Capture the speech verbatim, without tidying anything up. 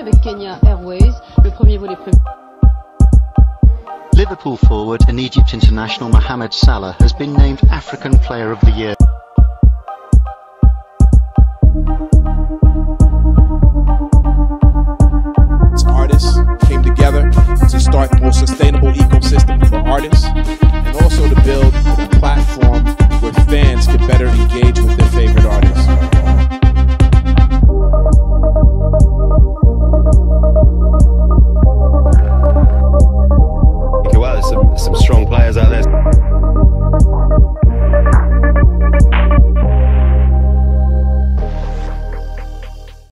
avec Kenya Airways, le premier vol est prévu. Liverpool forward and Egypt international Mohamed Salah has been named African Player of the Year.